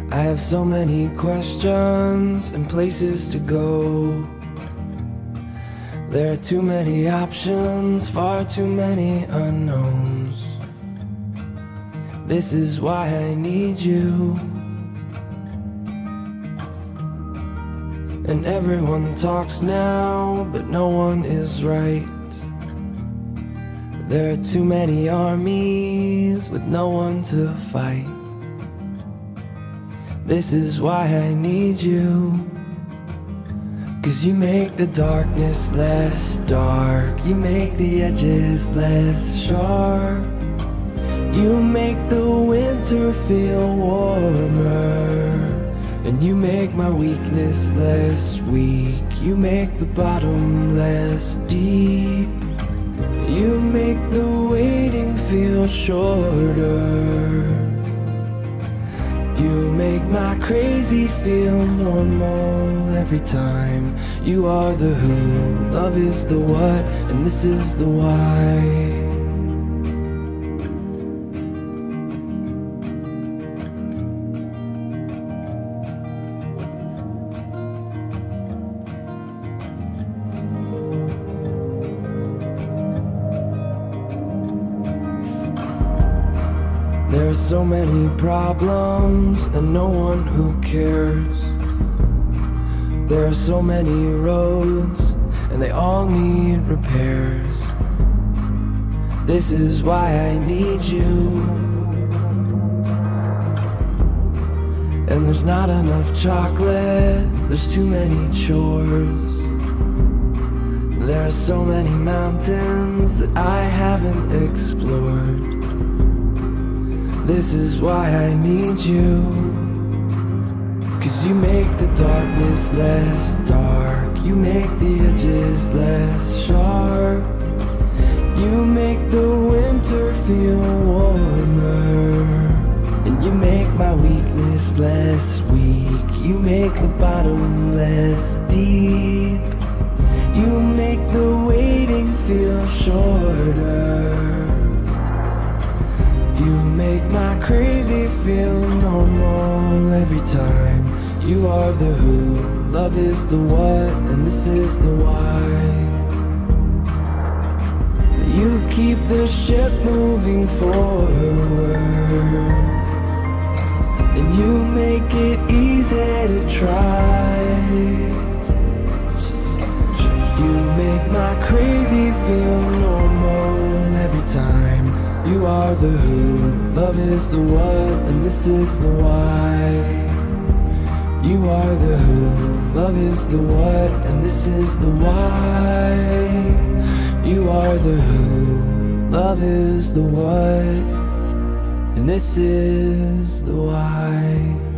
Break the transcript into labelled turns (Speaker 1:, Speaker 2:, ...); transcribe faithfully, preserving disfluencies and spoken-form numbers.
Speaker 1: I have so many questions and places to go. There are too many options, far too many unknowns. This is why I need you. And everyone talks now, but no one is right. There are too many armies with no one to fight. This is why I need you. 'Cause you make the darkness less dark, you make the edges less sharp, you make the winter feel warmer, and you make my weakness less weak, you make the bottom less deep, you make the waiting feel shorter. You make my crazy feel normal every time. You are the who, love is the what, and this is the why. There are so many problems and no one who cares. There are so many roads and they all need repairs. This is why I need you. And there's not enough chocolate, there's too many chores. There are so many mountains that I haven't explored. This is why I need you. 'Cause you make the darkness less dark, you make the edges less sharp, you make the winter feel warmer, and you make my weakness less weak, you make the bottom less deep, you make the waiting feel shorter. You make my crazy feel normal every time. You are the who, love is the what, and this is the why. You keep the ship moving forward, and you make it easy to try. You make my crazy feel normal every time. You are the who, love is the what, and this is the why. You are the who, love is the what, and this is the why. You are the who, love is the what, and this is the why.